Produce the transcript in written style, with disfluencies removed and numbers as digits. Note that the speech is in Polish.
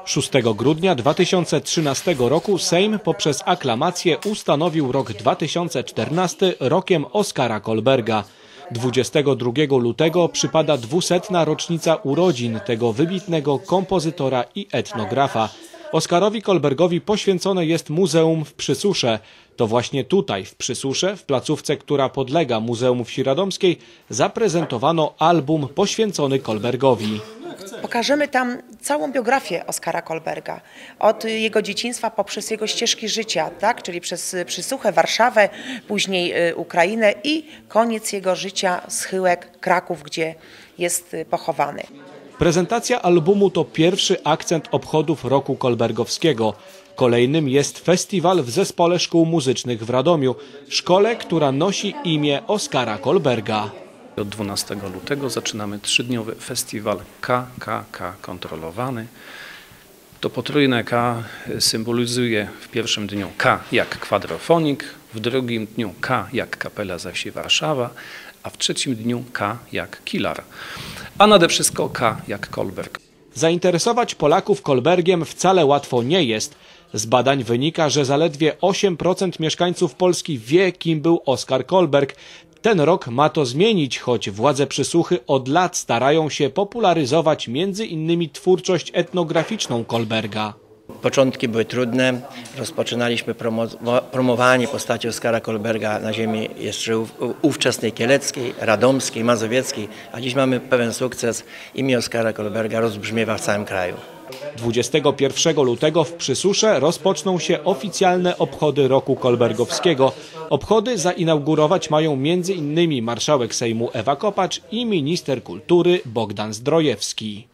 6 grudnia 2013 roku Sejm poprzez aklamację ustanowił rok 2014 rokiem Oskara Kolberga. 22 lutego przypada 200. rocznica urodzin tego wybitnego kompozytora i etnografa. Oskarowi Kolbergowi poświęcone jest muzeum w Przysusze. To właśnie tutaj, w Przysusze, w placówce, która podlega Muzeum Wsi Radomskiej, zaprezentowano album poświęcony Kolbergowi. Pokażemy tam całą biografię Oskara Kolberga, od jego dzieciństwa poprzez jego ścieżki życia, tak? Czyli przez Przysuchę, Warszawę, później Ukrainę i koniec jego życia, schyłek, Kraków, gdzie jest pochowany. Prezentacja albumu to pierwszy akcent obchodów roku kolbergowskiego. Kolejnym jest festiwal w Zespole Szkół Muzycznych w Radomiu, szkole, która nosi imię Oskara Kolberga. Od 12 lutego zaczynamy 3-dniowy festiwal KKK kontrolowany. To potrójne K symbolizuje w pierwszym dniu K jak kwadrofonik, w drugim dniu K jak Kapela ze Wsi Warszawa, a w trzecim dniu K jak Kilar, a nade wszystko K jak Kolberg. Zainteresować Polaków Kolbergiem wcale łatwo nie jest. Z badań wynika, że zaledwie 8% mieszkańców Polski wie, kim był Oskar Kolberg. Ten rok ma to zmienić, choć władze Przysuchy od lat starają się popularyzować m.in. twórczość etnograficzną Kolberga. Początki były trudne, rozpoczynaliśmy promowanie postaci Oskara Kolberga na ziemi jeszcze ówczesnej kieleckiej, radomskiej, mazowieckiej, a dziś mamy pełen sukces. Imię Oskara Kolberga rozbrzmiewa w całym kraju. 21 lutego w Przysusze rozpoczną się oficjalne obchody roku kolbergowskiego. Obchody zainaugurować mają m.in. marszałek Sejmu Ewa Kopacz i minister kultury Bogdan Zdrojewski.